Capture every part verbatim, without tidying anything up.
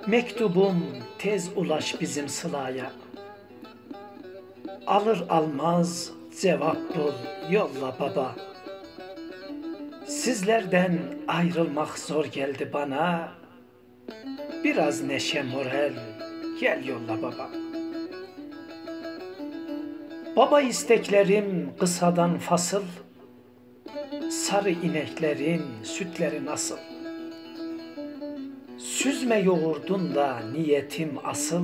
Mektubum tez ulaş bizim Sıla'ya. Alır almaz cevap bul yolla baba. Sizlerden ayrılmak zor geldi bana. Biraz neşe moral gel yolla baba. Baba isteklerim kısadan fasıl. Sarı ineklerin sütleri nasıl? Süzme yoğurdun da niyetim asıl.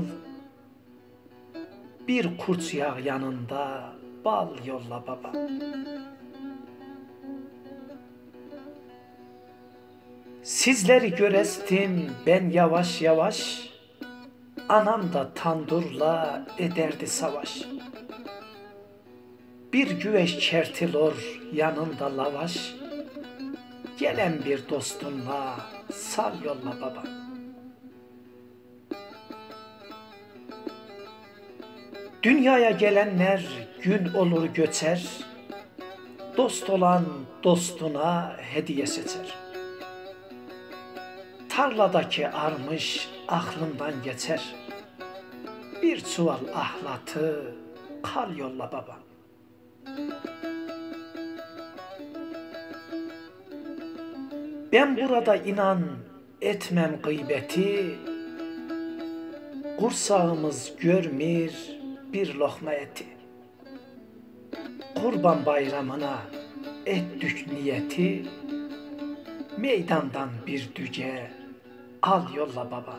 Bir kurt yağ yanında bal yolla baba. Sizleri görestim ben yavaş yavaş. Anam da tandurla ederdi savaş. Bir güveç çertilor yanında lavaş. Gelen bir dostunla sal yolla baba. Dünyaya gelenler gün olur göçer. Dost olan dostuna hediye seçer. Tarladaki armış aklımdan geçer. Bir çuval ahlatı kal yolla baba. Ben burada inan etmem gıybeti. Kursağımız görmür bir lokma eti. Kurban bayramına ettik niyeti. Meydandan bir düge al yolla baba.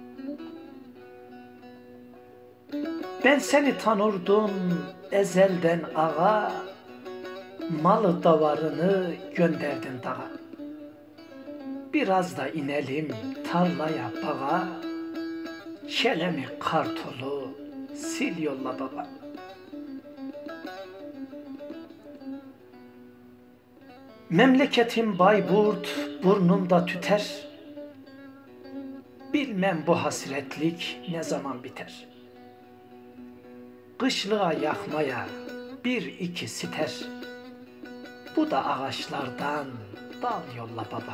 Ben seni tanırdım ezelden ağa. Malı davarını gönderdin dağa. Biraz da inelim tarlaya bağa. Şelemi kartolu sil yolla baba. Memleketim Bayburt burnumda tüter. Bilmem bu hasretlik ne zaman biter. Kışlığa yakmaya bir iki siter. Bu da ağaçlardan dal yolla baba.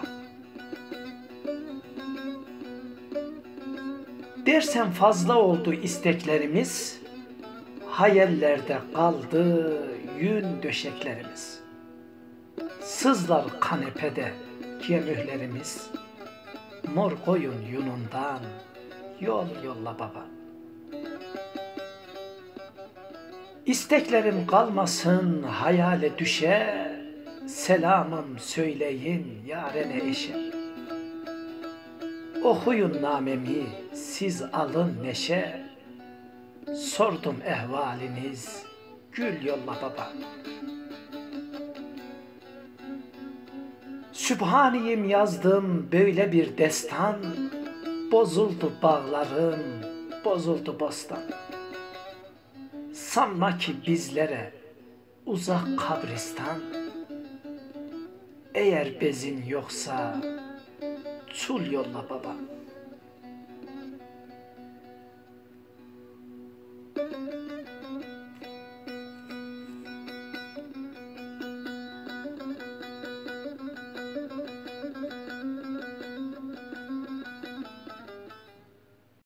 Dersen fazla oldu isteklerimiz. Hayallerde kaldı yün döşeklerimiz. Sızlar kanepede gemühlerimiz. Mor koyun yunundan yol yolla baba. İsteklerim kalmasın hayale düşe. Selamım söyleyin yarene eşe. Okuyun namemi siz alın neşe. Sordum ehvaliniz gül yolla baba. Sübhaniyim yazdım böyle bir destan. Bozuldu bağlarım, bozuldu bostan. Sanma ki bizlere uzak kabristan. Eğer bezin yoksa çul yolla baba.